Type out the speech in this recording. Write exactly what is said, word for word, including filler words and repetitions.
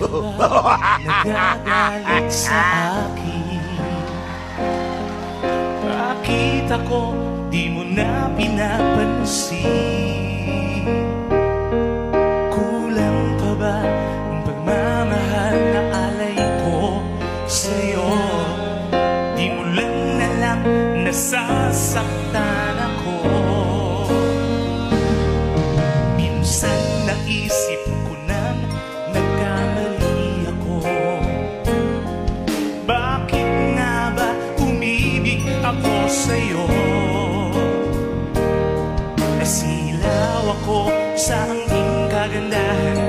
nagagalit sa akin? Bakit ako di mo na pinapansin? Kulang pa ba ang pagmamahal na alay ko sa'yo? Di mo lang nalang nasasaktan ako. Minsan naisip ko nang nagkamali ako. Bakit nga ba umibig ako sa'yo? Nasilaw ako sa angking kagandahan